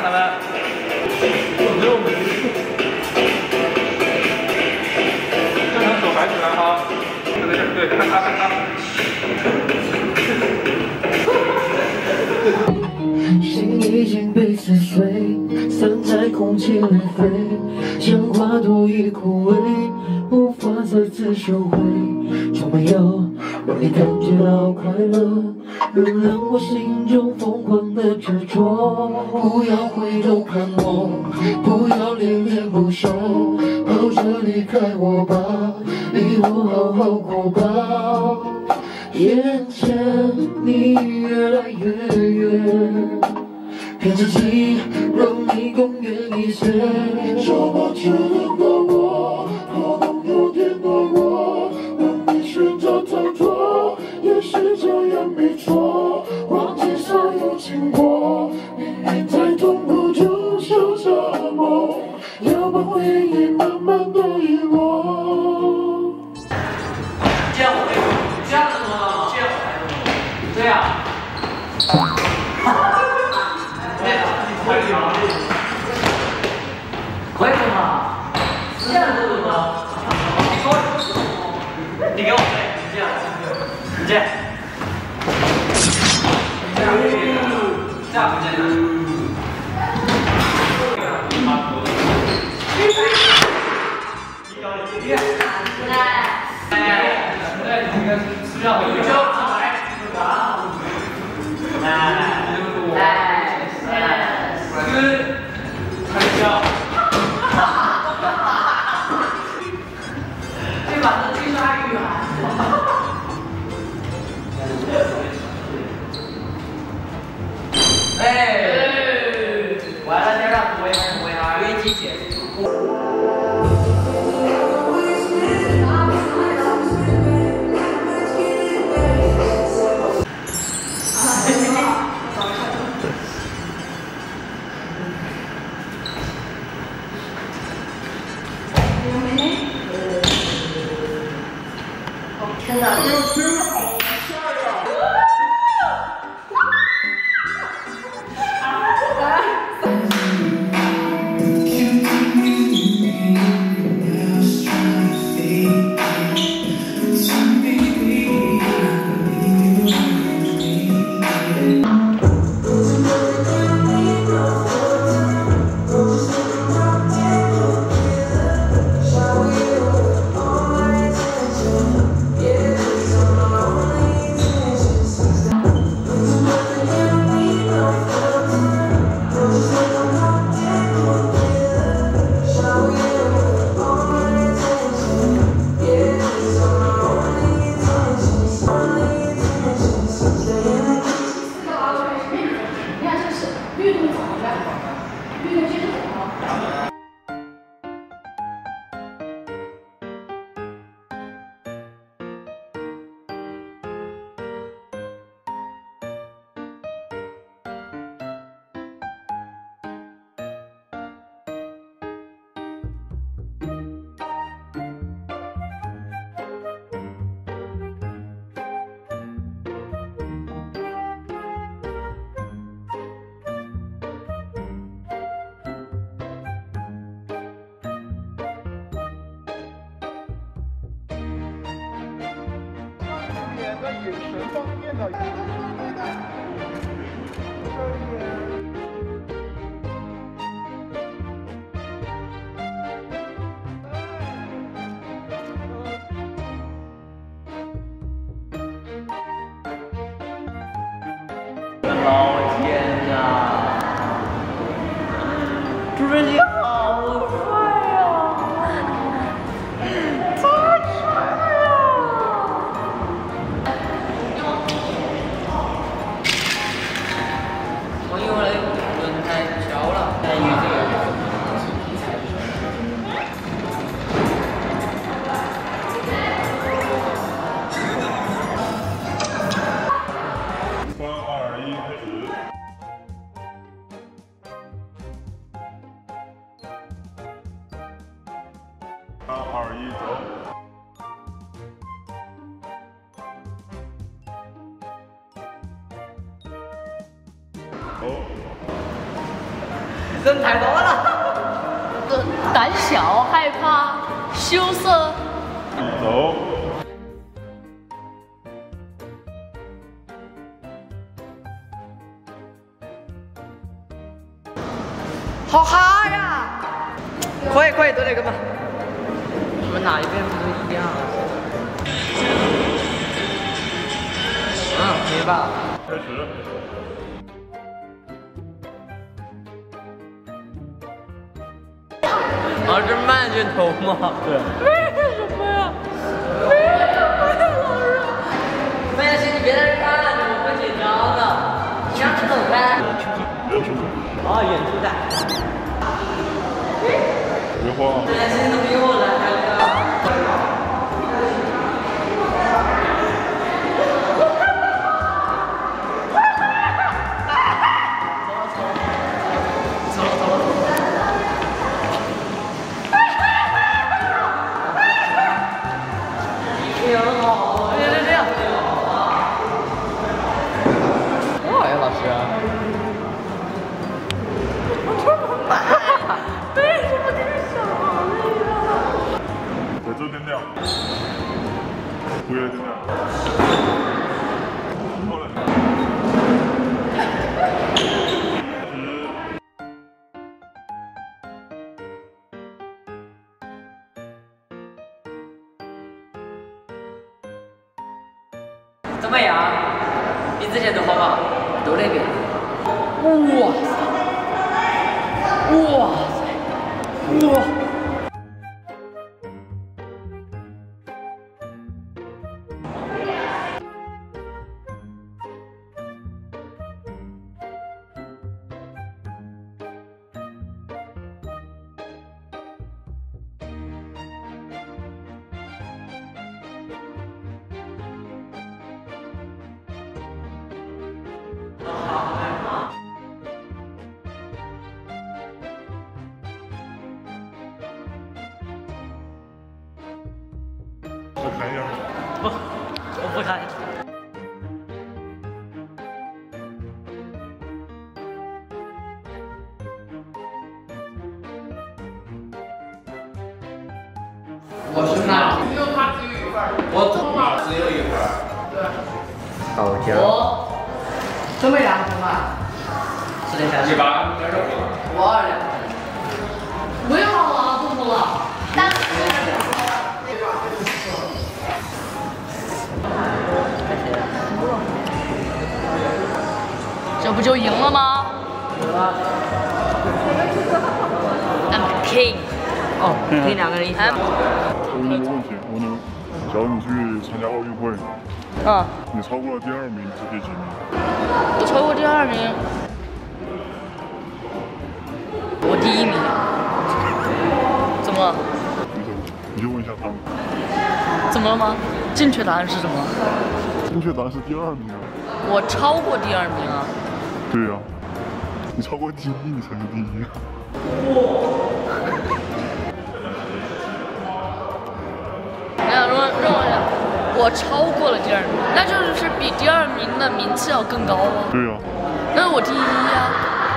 看他们。没有没。正常手摆起来哈。对，看他看他。 心已经被撕碎，散在空气里飞，像花朵已枯萎，无法再次收回。就没有让你感觉到快乐，原谅我心中疯狂的执着。不要回头看我，不要恋恋不舍，抱着离开我吧，你我好好过吧。眼前你越来越远，骗自己让你更远一些。说抱歉的我，可能有点懦弱，让你选择逃脱，也是这样没错。忘记所有经过，明明再痛苦就受折磨，要把回忆慢慢的遗落。 这样我可以，这样子吗？这样我还能这样。可以吗？这样子吗？你给我对，你这样，你这样，这样不简单。完了，再让我也不会啊，约机姐。 天哪！ 在眼神方面的。 老天呐，主任你好帅呀！太帅了！我以为轮胎飘了，但因为这个。 3、2、1，走。走。 人太多了。 胆小、害怕、羞涩。 走。 好哈呀！可以，都那个嘛。我们哪一边不都一样？可以吧？ 开始。 这慢镜头吗？对。为什么呀？为什么呀，老师？没关系，你别在这看，我会紧张的。你让去走开。演出的。 别慌。 这件事情都比我来还了。 不要这样。过来。 怎么样？比之前都好吧？都那边。哇塞！哇塞！哇！ 我看一下。 不，我不看。我是哪？我头发只有一块。好家伙！怎么样，同学？是得下去吧？我2辆。 不用了，不哭了。但是。这不就赢了吗 ？I'm king。 哦，可以2个人一起。 我问你个问题，我能，假如你去参加奥运会，你超过了第2名，你是第几名？ 我超过第2名，我第1名。怎么了？ 你就问一下他们。 怎么了吗？正确答案是什么？ 正确答案是第2名啊。 我超过第2名啊。 对呀、你超过第1，你才是第1。 我超过了第2名，那就是比第2名的名次要更高啊。 对呀、 那是我第1呀。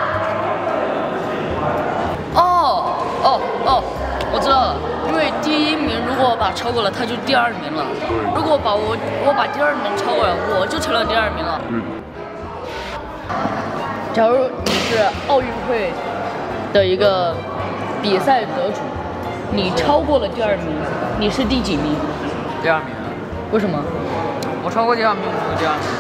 我知道了，因为第1名如果把超过了，他就第2名了。如果我把第2名超过了，我就成了第2名了。 对。 假如你是奥运会的一个比赛得主，你超过了第2名，你是第几名？ 第2名。 为什么？ 我超过第2名，我是第2名。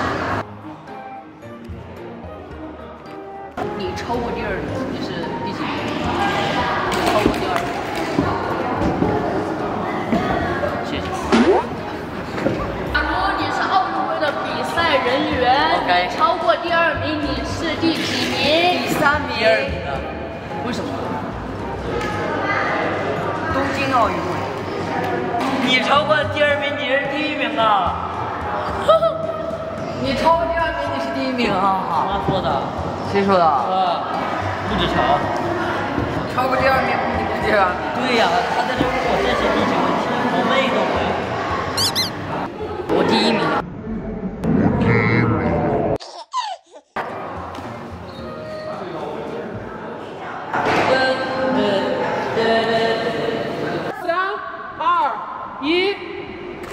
你超过第2名，你是第几名？超过第2名。谢谢。假如你是奥运会的比赛人员，你超过第2名，你是第几名？ 第3名。第2名的。 为什么？ 东京奥运会。你超过第2名，你是第1名啊！你超过第2名，你是第1名啊！妈说的。谁说的？陆志强。超过第2名，你是第2名。对呀，他在这问我这些地理问题，我妹都会。 我第1名。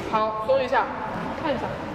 好，搜一下，看一下。